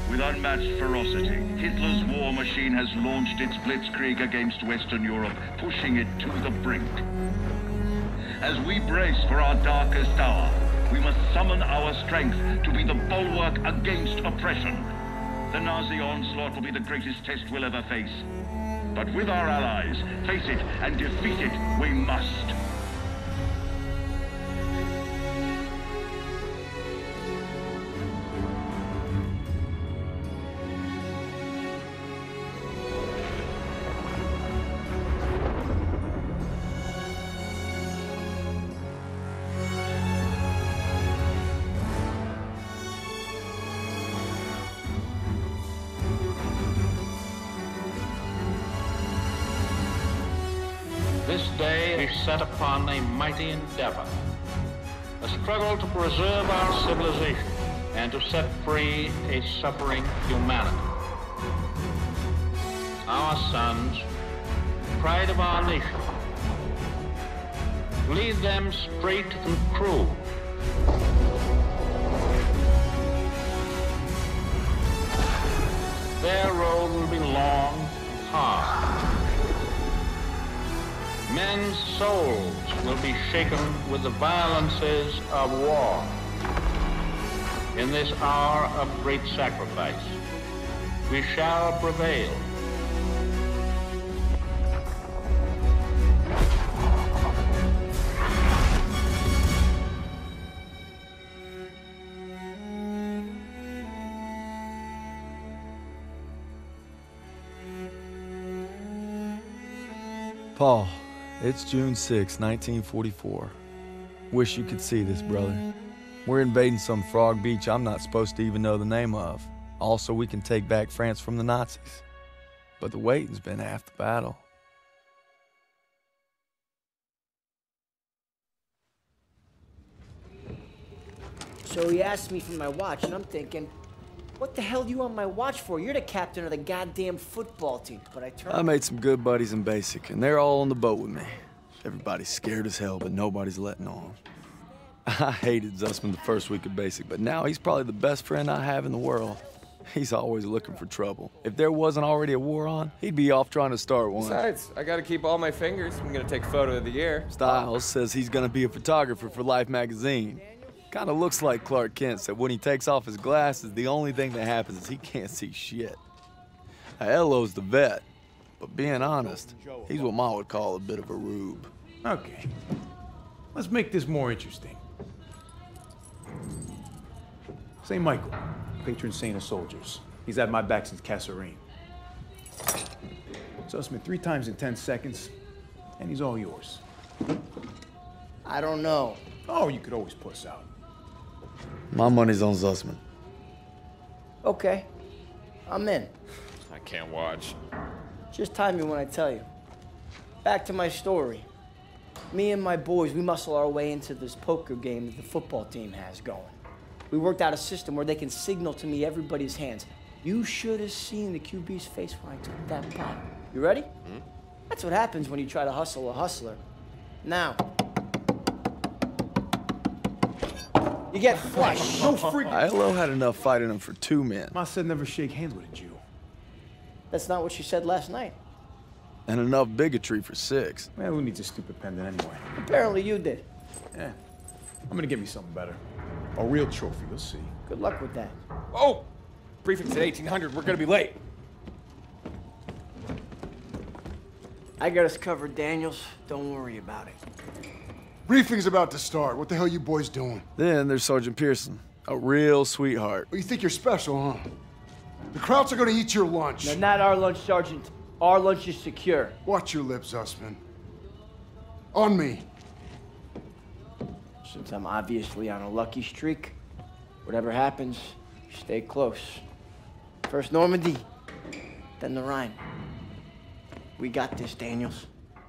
With unmatched ferocity, Hitler's war machine has launched its blitzkrieg against Western Europe, pushing it to the brink. As we brace for our darkest hour, we must summon our strength to be the bulwark against oppression. The Nazi onslaught will be the greatest test we'll ever face. But with our allies, face it and defeat it we must. This day is set upon a mighty endeavor, a struggle to preserve our civilization and to set free a suffering humanity. Our sons, pride of our nation, lead them straight and true. Their road will be long and hard. Men's souls will be shaken with the violences of war. In this hour of great sacrifice, we shall prevail. Paul, it's June 6, 1944. Wish you could see this, brother. We're invading some frog beach I'm not supposed to even know the name of. Also, we can take back France from the Nazis. But the waiting's been half the battle. So he asked me for my watch, and I'm thinking, what the hell do you want my watch for? You're the captain of the goddamn football team. But I made some good buddies in basic, and they're all on the boat with me. Everybody's scared as hell, but nobody's letting on. I hated Zussman the first week of basic, but now he's probably the best friend I have in the world. He's always looking for trouble. If there wasn't already a war on, he'd be off trying to start one. Besides, I gotta keep all my fingers. I'm gonna take photo of the year. Styles says he's gonna be a photographer for Life magazine. Kinda looks like Clark Kent said when he takes off his glasses, the only thing that happens is he can't see shit. Elo's the vet, but being honest, he's what Ma would call a bit of a rube. Okay, let's make this more interesting. St. Michael, patron saint of soldiers. He's had my back since Kasserine. Zussman 3 times in 10 seconds, and he's all yours. I don't know. Oh, you could always puss out. My money's on Zussman. Okay, I'm in. I can't watch. Just time me when I tell you. Back to my story. Me and my boys, we muscle our way into this poker game that the football team has going. We worked out a system where they can signal to me everybody's hands. You should have seen the QB's face when I took that pot. You ready? Mm-hmm. That's what happens when you try to hustle a hustler. Now, you get flushed. No freaking. Ilo had enough fighting him for 2 men. Ma said never shake hands with a Jew. That's not what she said last night. And enough bigotry for 6. Man, who needs a stupid pendant anyway? Apparently you did. Yeah. I'm gonna get me something better. A real trophy, you'll see. Good luck with that. Oh! Briefing's at 1800. We're gonna be late. I got us covered, Daniels. Don't worry about it. Briefing's about to start. What the hell you boys doing? Then there's Sergeant Pearson, a real sweetheart. Well, you think you're special, huh? The Krauts are gonna eat your lunch. No, not our lunch, Sergeant. Our lunch is secure. Watch your lips, Zussman. On me. Since I'm obviously on a lucky streak, whatever happens, stay close. First Normandy, then the Rhine. We got this, Daniels.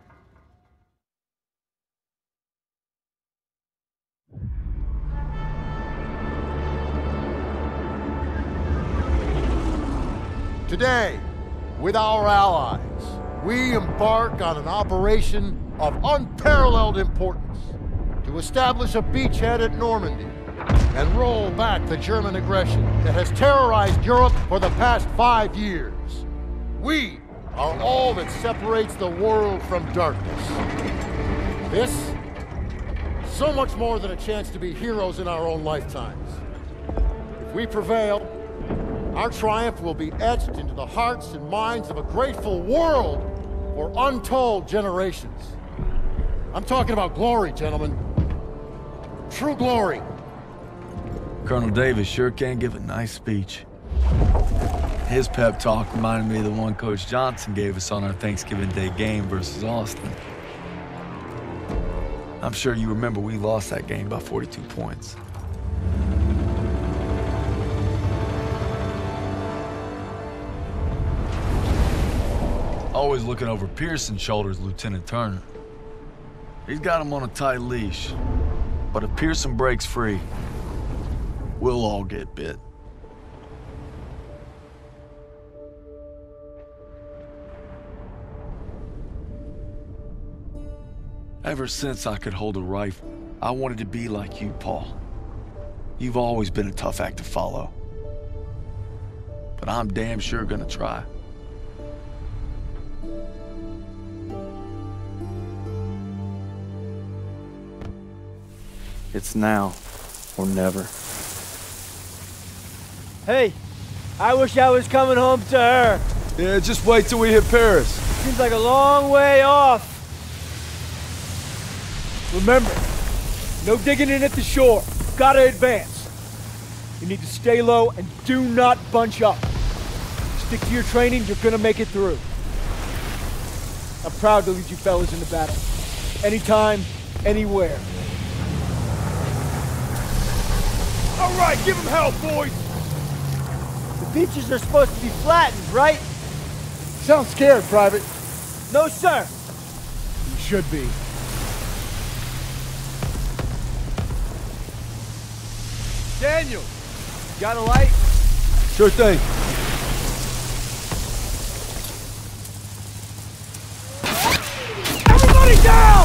Today, with our allies, we embark on an operation of unparalleled importance to establish a beachhead at Normandy and roll back the German aggression that has terrorized Europe for the past 5 years. We are all that separates the world from darkness. This, so much more than a chance to be heroes in our own lifetimes. If we prevail, our triumph will be etched into the hearts and minds of a grateful world for untold generations. I'm talking about glory, gentlemen. True glory. Colonel Davis sure can give a nice speech. His pep talk reminded me of the one Coach Johnson gave us on our Thanksgiving Day game versus Austin. I'm sure you remember we lost that game by 42 points. Always looking over Pearson's shoulders, Lieutenant Turner. He's got him on a tight leash, but if Pearson breaks free, we'll all get bit. Ever since I could hold a rifle, I wanted to be like you, Paul. You've always been a tough act to follow, but I'm damn sure gonna try. It's now or never. Hey, I wish I was coming home to her. Yeah, just wait till we hit Paris. Seems like a long way off. Remember, no digging in at the shore. Gotta advance. You need to stay low and do not bunch up. Stick to your training, you're gonna make it through. I'm proud to lead you fellas into battle. Anytime, anywhere. All right, give them hell, boys! The beaches are supposed to be flattened, right? Sound scared, Private. No, sir. You should be. Daniel, got a light? Sure thing. Everybody down!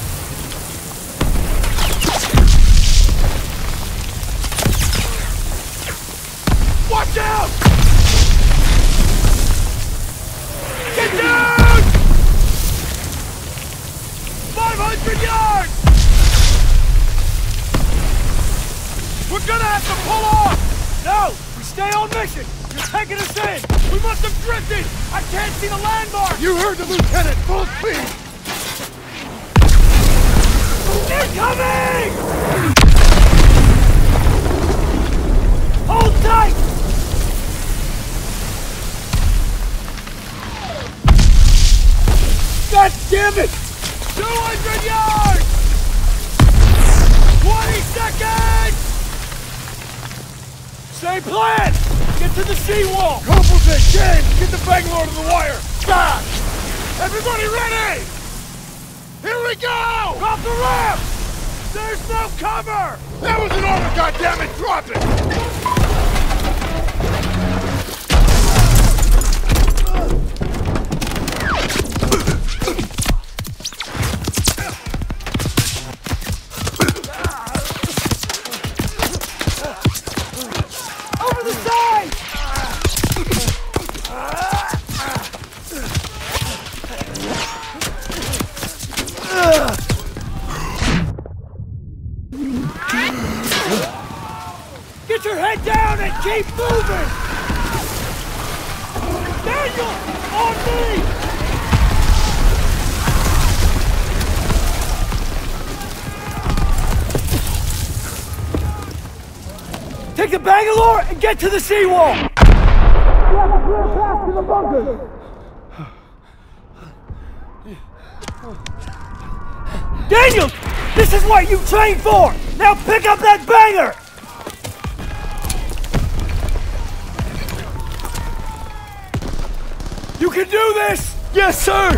Watch out! Get down! 500 yards! We're gonna have to pull off! No! We stay on mission! You're taking us in! We must have drifted! I can't see the landmark! You heard the lieutenant! Full speed! Incoming! Hold tight! God damn it! 200 yards! 20 seconds! Same plan! Get to the seawall! Corporal's in! James, get the Bangalore to the wire! Stop! Everybody ready! Here we go! Drop the ramp! There's no cover! That was an order, goddammit! Drop it! Over the side! Get your head down and keep moving! Daniel! On me! Take the Bangalore and get to the seawall! We have a clear path to the bunker! Daniel! This is what you trained for! Now pick up that banger! You can do this! Yes, sir!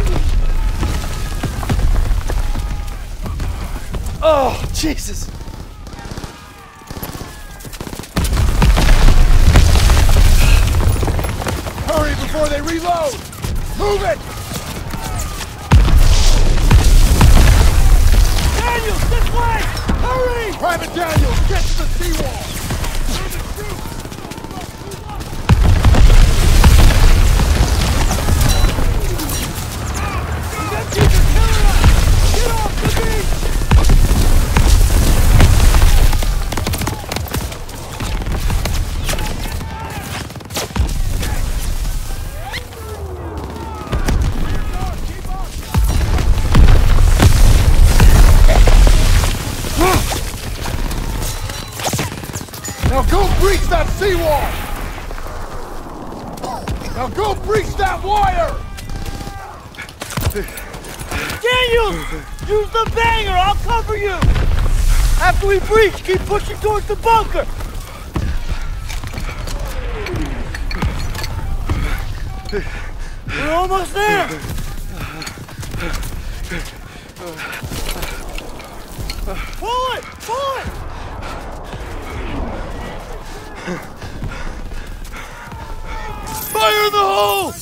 Oh, Jesus! Hurry before they reload! Move it! Daniel, this way! Hurry! Private Daniel, get to the seawall! Now go breach that seawall! Now go breach that wire! Daniels! Use the banger! I'll cover you! After we breach, keep pushing towards the bunker! We're almost there! Pull it! Pull it! Fire in the hole!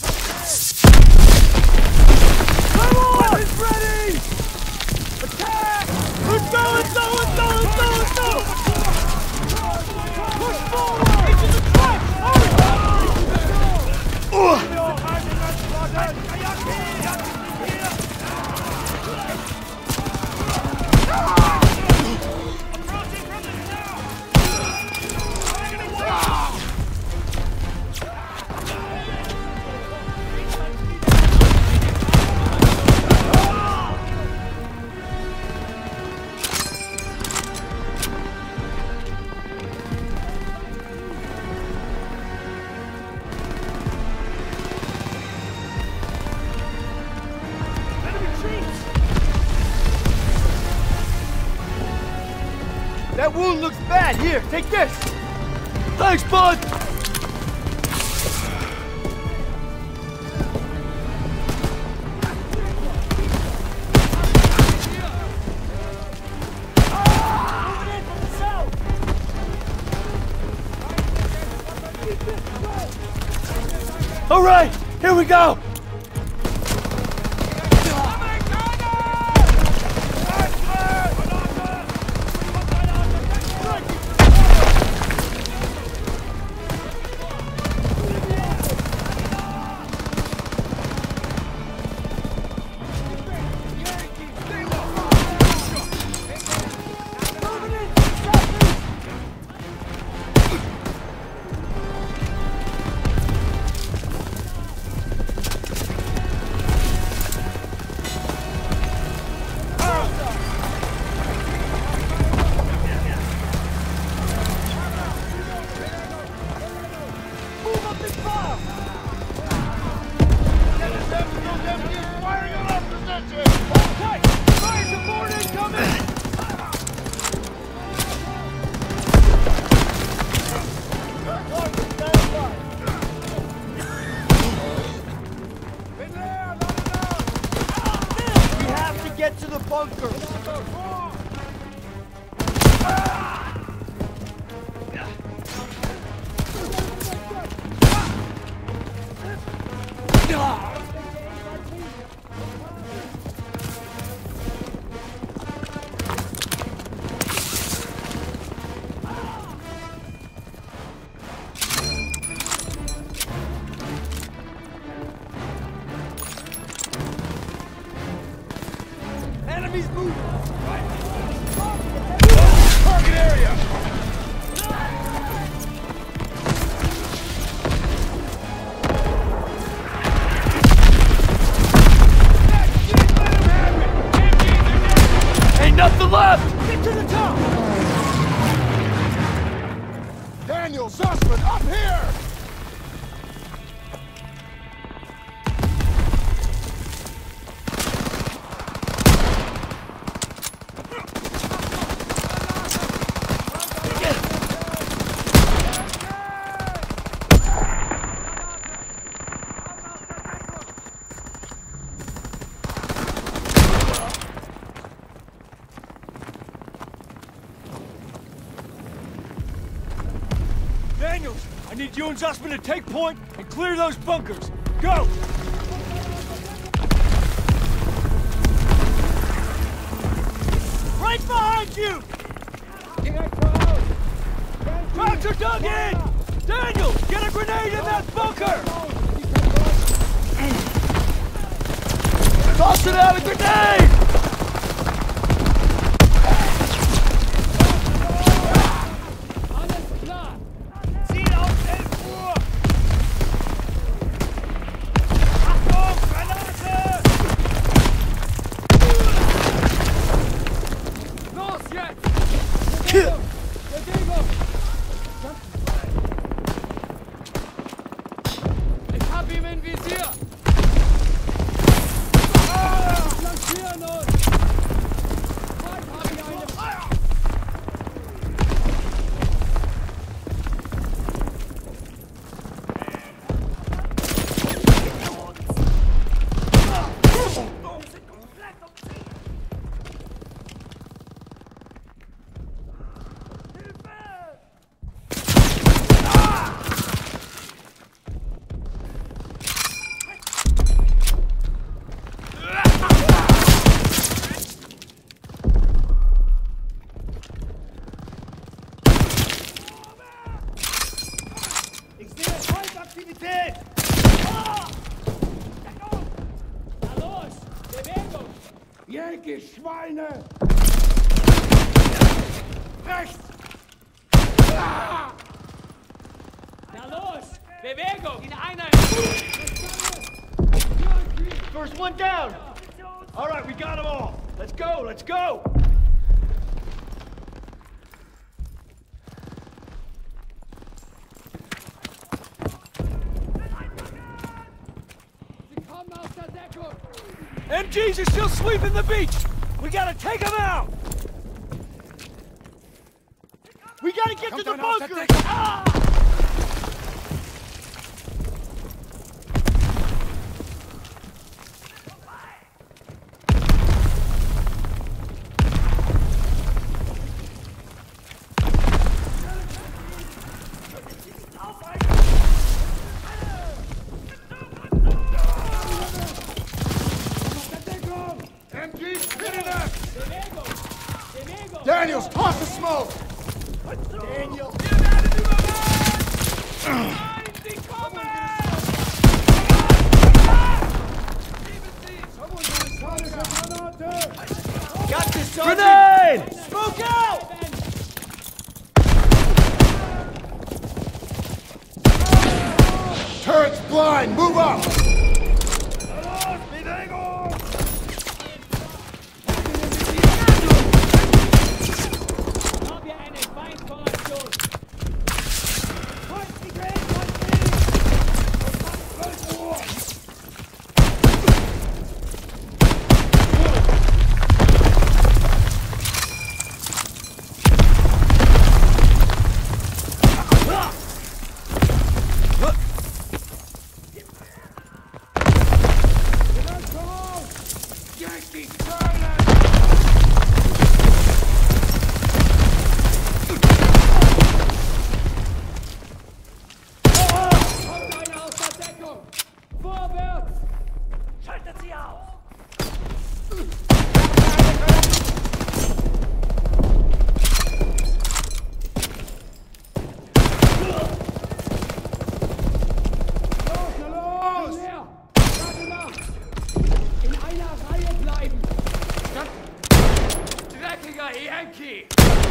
Come on! It's ready! Attack! Let's go! Let's go! Let's go! Let's go! Let's go! Push forward! Into the truck! That wound looks bad. Here, take this. Thanks, bud. All right, here we go. Get to the bunker! Enemies moving! Target area! Ain't nothing left! Get to the top! Daniel, Zussman, up here! Daniels, I need you and Zussman to take point and clear those bunkers. Go! Right behind you! Trucks are dug in! Daniels, get a grenade in that bunker! Toss it out, a grenade! it! Na los! Bewegung! Yankee Schweine! Rechts! Na los! Bewegung! In Einheit! First one down! All right, we got them all. Let's go, let's go! MGs are still sweeping the beach! We gotta take them out! We gotta get to the bunker! Ah! Daniels, toss the smoke! Daniel! Got this, Sergeant! Grenade! Smoke out! Turret's blind! Move up! Yankee!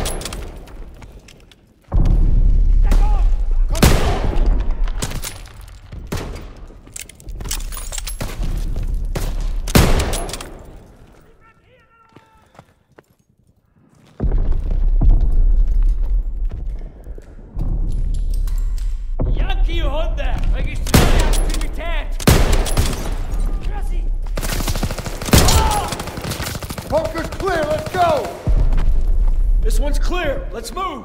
Yankee, Hunde! Registriere Aktivität! Bunker's clear, let's go! This one's clear. Let's move.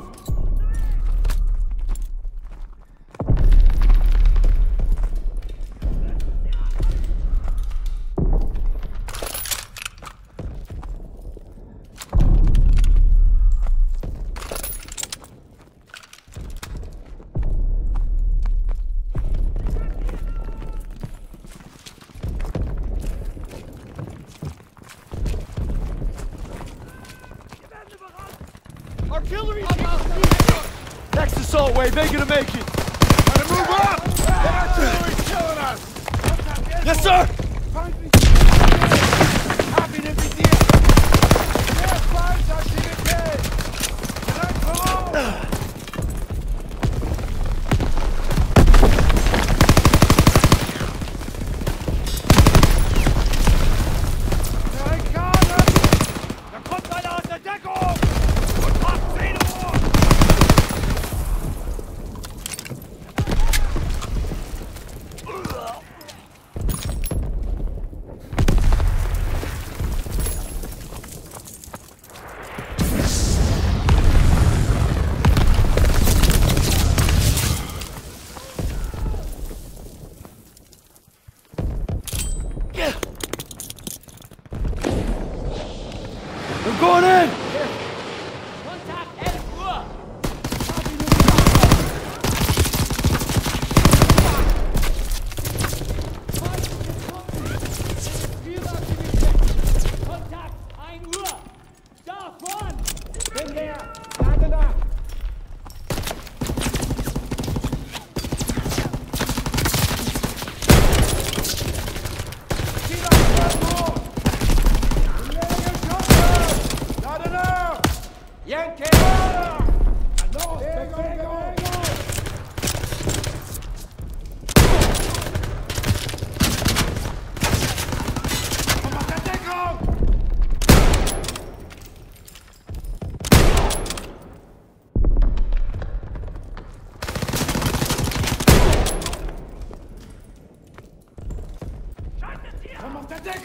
Artillery! Next assault wave, they gonna make it! Gotta move up! The artillery's killing us! Yes, sir!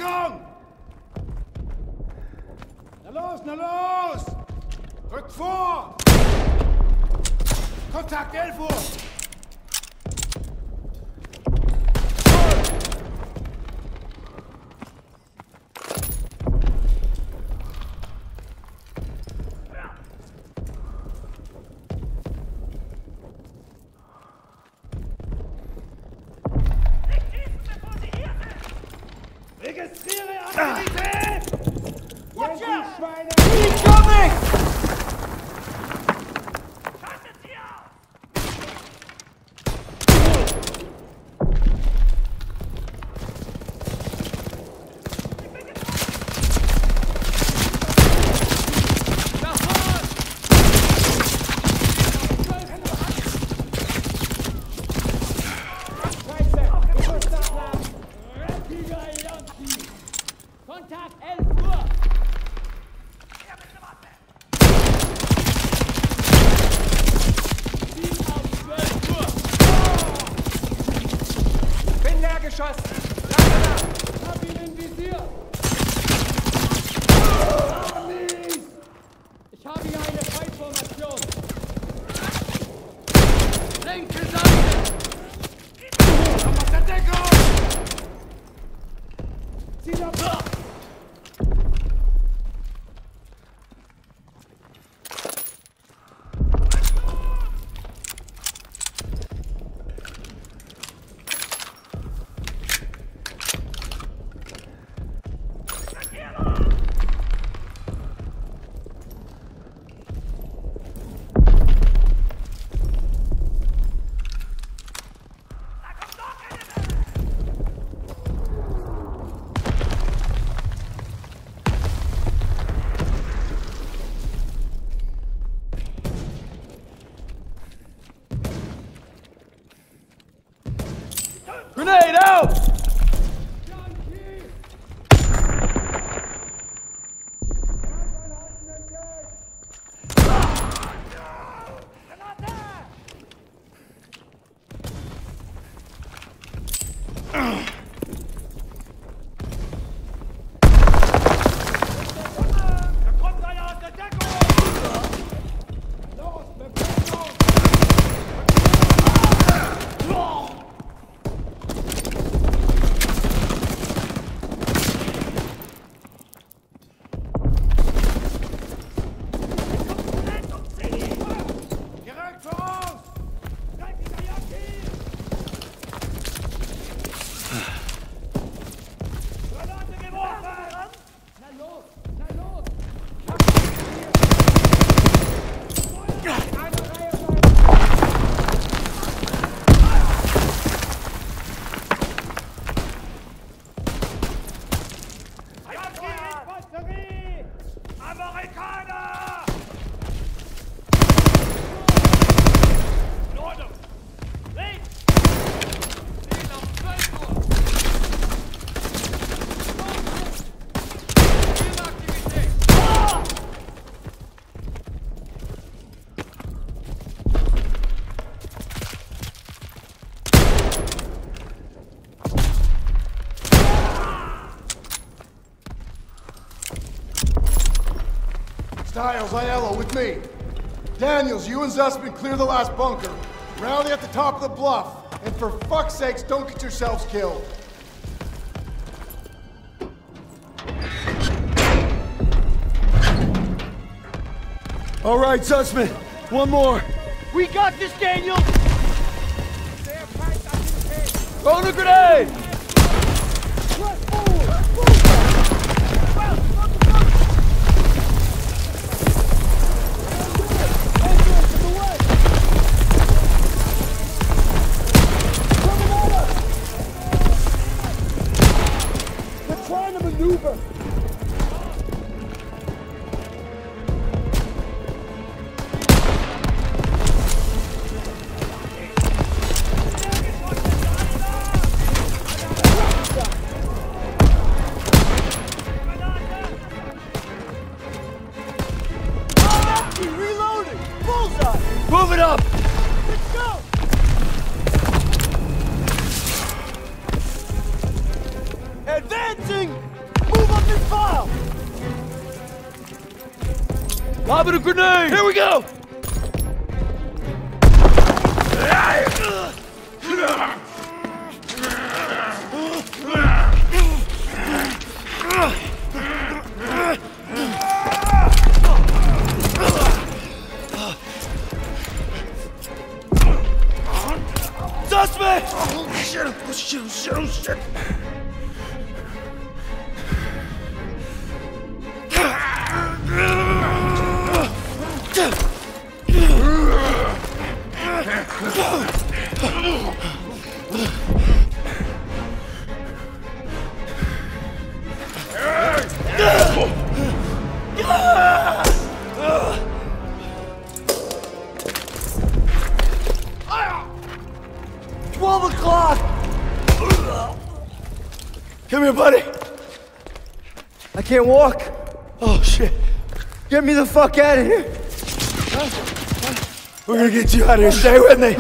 Deckung! Na los, na los! Rückt vor! Kontakt 11 Uhr! Registriere Aktivität! Watch out! Schweine! Incoming! Schaltet sie auf! Kontakt 11 Uhr! Bin leer geschossen. Hab ihn im Visier! Ich habe hier eine Feindformation! Linke Seite! Aus der Deckung! Zieh ab! Grenade out! Amerikaner! Norden! Links! Ziel auf 12 Uhr! Zielaktivität! Stiles, Aiello, with me. Daniels, you and Zussman clear the last bunker. Rally at the top of the bluff. And for fuck's sakes, don't get yourselves killed. All right, Zussman. One more. We got this, Daniel! Throw the grenade! Press forward! They're trying to maneuver! Lobbing a grenade! Here we go! Suspect! Oh shit, oh shit, oh shit, oh shit! Come here, buddy. I can't walk. Oh, shit. Get me the fuck out of here. We're gonna get you out of here. Stay with me.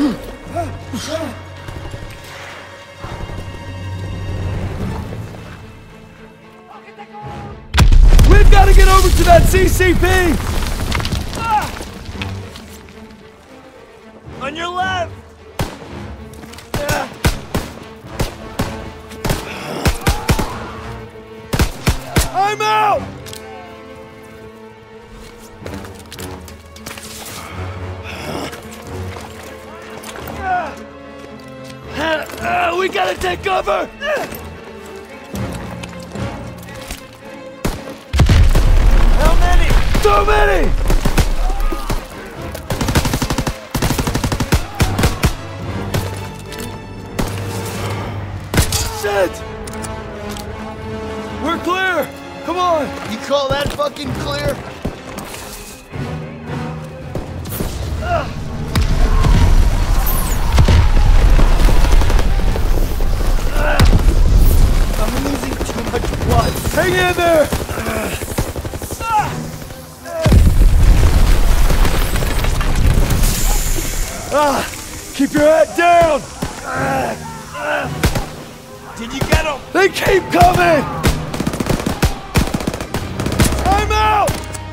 We've got to get over to that CCP! On your left! I'm out! We gotta take cover! How many? So many! Shit! We're clear! Come on! You call that fucking clear? I'm losing too much blood. Hang in there! Keep your head down! Did you get him? They keep coming! I'm out!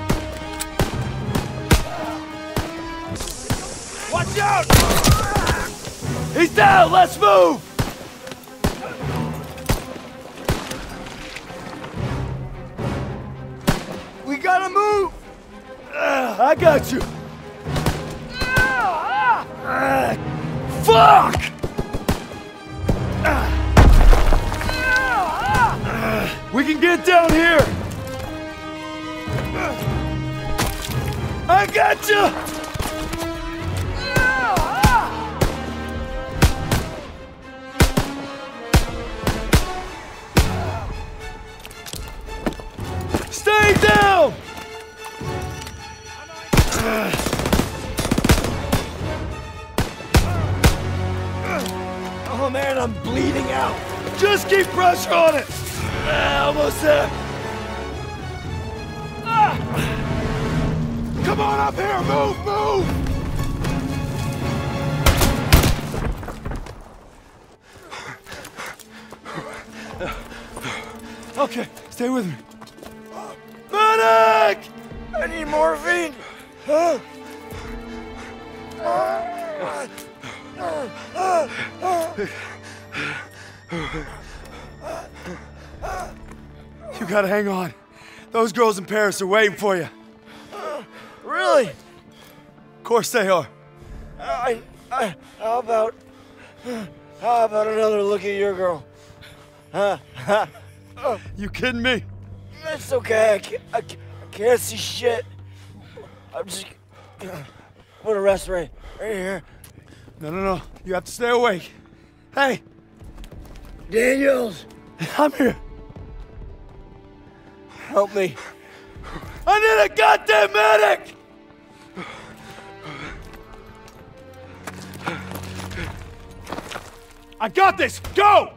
Watch out! He's down! Let's move! We gotta move! I got you! Fuck! We can get down here! I got you! Stay down! Oh man, I'm bleeding out. Just keep pressure on it! Almost there! Come on up here! Move, move! Okay, stay with me. Medic! I need morphine. You gotta hang on. Those girls in Paris are waiting for you. Really? Of course they are. How about another look at your girl? You kidding me? That's okay. I can't see shit. I'm just put a rest right here. No. You have to stay awake. Hey! Daniels! I'm here. Help me. I need a goddamn medic! I got this! Go!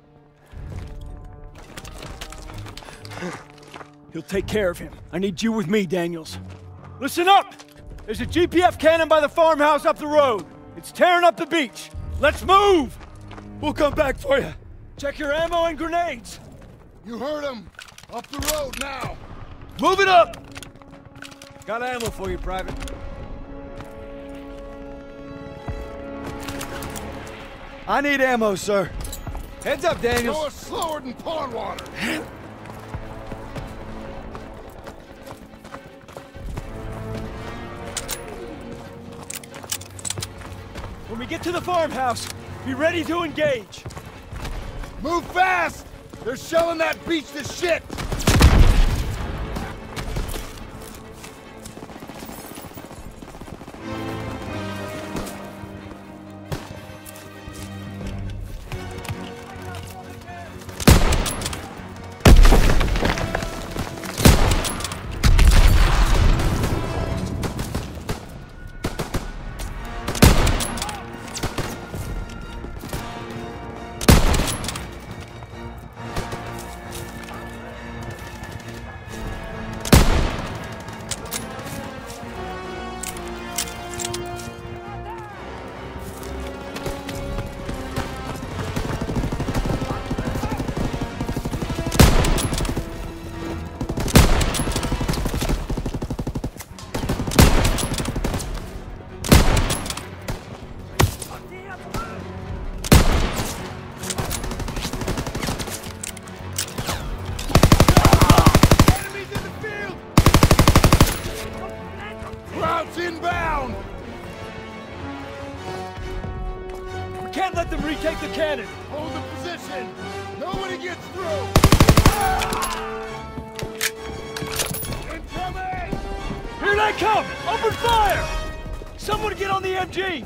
He'll take care of him. I need you with me, Daniels. Listen up! There's a GPF cannon by the farmhouse up the road. It's tearing up the beach. Let's move! We'll come back for you. Check your ammo and grenades. You heard him. Up the road now. Move it up! Got ammo for you, Private. I need ammo, sir. Heads up, Daniels. Go slower than pond water. When we get to the farmhouse, be ready to engage. Move fast! They're shelling that beach to shit! Inbound! We can't let them retake the cannon! Hold the position! Nobody gets through! Incoming! Here they come! Open fire! Someone get on the MG!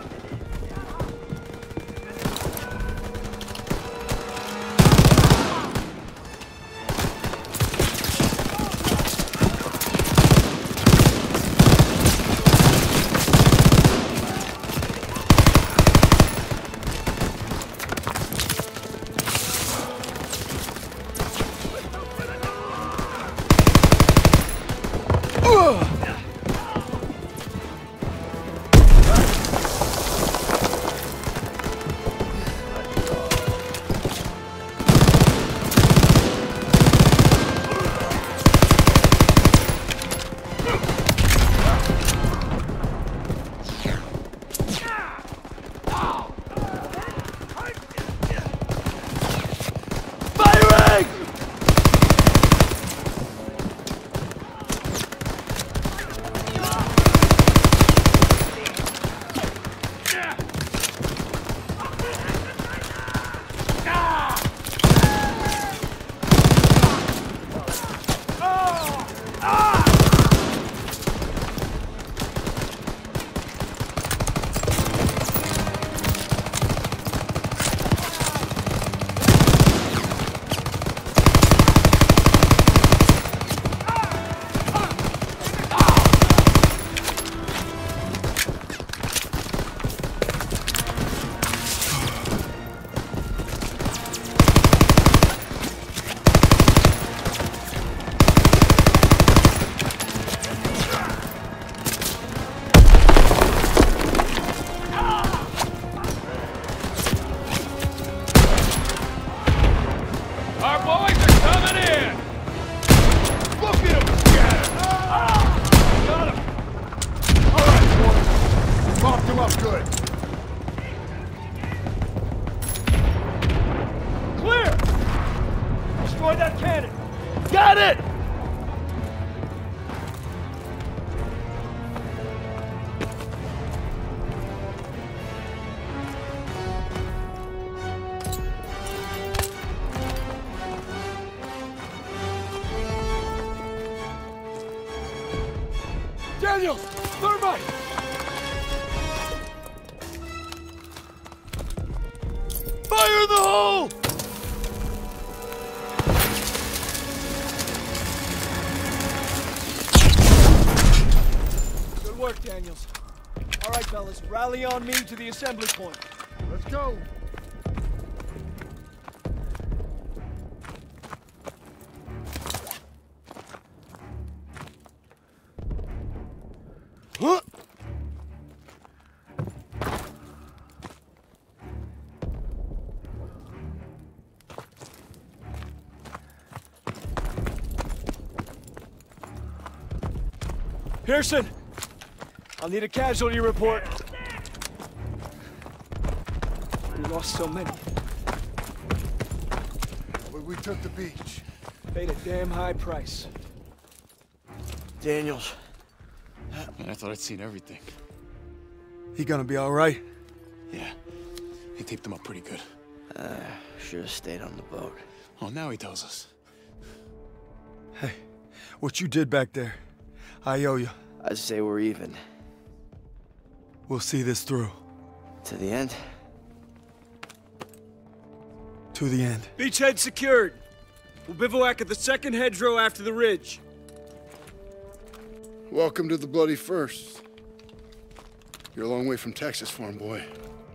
Got it! Daniels! Thermite! Fire in the hole! Good work, Daniels. All right, fellas, rally on me to the assembly point. Let's go. Huh? Pearson! I'll need a casualty report. We lost so many. We took the beach. Paid a damn high price. Daniels. Man, I thought I'd seen everything. He gonna be all right? Yeah. He taped him up pretty good. Should have stayed on the boat. Oh, now he tells us. Hey, what you did back there, I owe you. I say we're even. We'll see this through. To the end? To the end. Beachhead secured. We'll bivouac at the second hedgerow after the ridge. Welcome to the Bloody First. You're a long way from Texas, farm boy.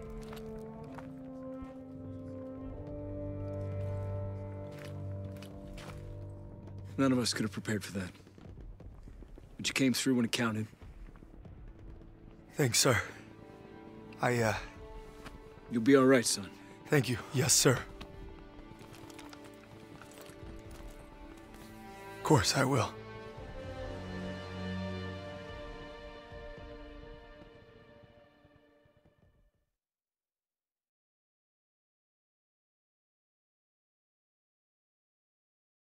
None of us could have prepared for that. But you came through when it counted. Thanks, sir. You'll be all right, son. Thank you. Yes, sir. Of course I will.